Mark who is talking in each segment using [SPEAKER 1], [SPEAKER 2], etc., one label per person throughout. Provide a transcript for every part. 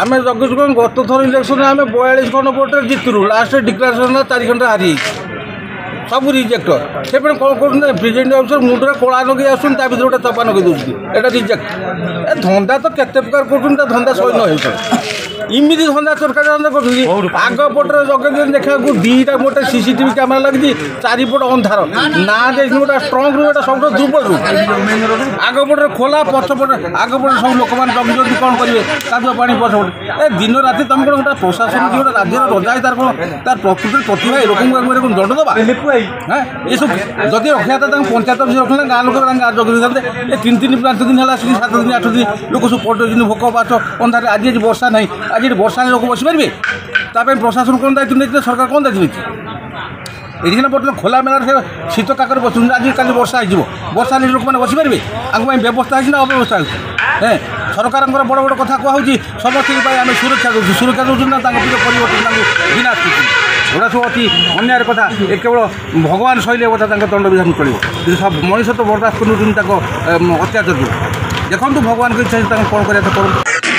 [SPEAKER 1] आम जगदीश गत थर इलेक्शन आम 42 खंड भोटे जितलु लास्ट डिक्लारेसन 4 खंड हारी सब रिजेक्ट से कौन कर प्रेसिडेंट अफिसर मुंडे कला लगे आसन ता भर गोटे चपा लगे दूसरी एटा रिजेक्ट धंदा तो केते प्रकार कर धंदा सही न इमिदी धंदा सरकार धंदा कर आग पटे जगह देखा दीटा गोटे सीसीटीवी कैमेरा लगी 4 पट अंधार ना देखिए गोटे स्ट्रंग रूम सब दुर्बल रूम आग पटे खोला पछपटे आग पटे सब लोक मैंने जगि कौन करेंगे कादुआ पानी पछपटे दिन राति तुम कौन गोटे प्रशासन की गोटे राज्य रजा तार कौन तार प्रकृति प्रतिभा लोक दंड दबा हाँ ये सब जदि रखा था पंचायत अफिस रखना गाँ लोक गाँ जगह था 3-5 दिन है 7 दिन 8 दिन लोक सब पटुन भोक पाच अंधार आज वर्षा नहीं आज वर्षा लोक बस पारे ताप प्रशासन कौन दायित्व नहीं सरकार कौन दायित्व नहीं ये बर्तमान खोला मेला शीत काकर बस आज कल वर्षा वर्षा नहीं लोक मैंने बस पारे आगे व्यवस्था है अव्यवस्था है सरकार बड़ बड़ कथा कहूँ समस्त आम सुरक्षा दूसरी ना परिवर्तन विनाश एटा सब अति अन्याय कथा ये केवल भगवान शैली कथा दंड विधान चलो सब मनीष तो बर्दास्त कर अत्याचार देखो भगवान की इच्छा कौन कर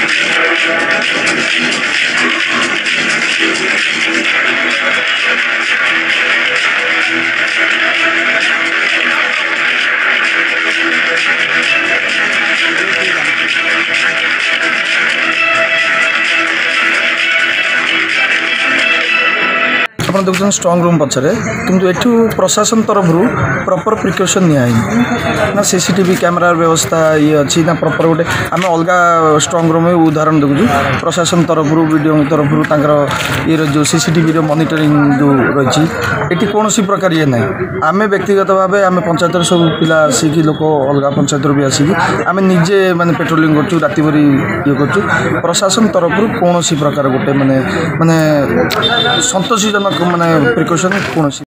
[SPEAKER 2] आप देखते स्ट्रंग रूम पचर किंतु एठू प्रशासन तरफ प्रॉपर प्रिकॉशन नि सीसीटीवी कैमेरा व्यवस्था ये अच्छी ना प्रॉपर गोटे आम अलग स्ट्रंग रूम उदाहरण देखु प्रशासन तरफ वीडियो तरफ ये जो सीसीटीवी मॉनिटरिंग जो रही ये कौन प्रकार ये ना आम व्यक्तिगत भाव आम पंचायत सब पिला आसिक लोक अलग पंचायत भी आसिक आम निजे माने पेट्रोलिंग कर राति भरी ये कर प्रशासन तरफ कौन प्रकार गोटे माने माने संतोषजनक माने प्रिकॉशन कौन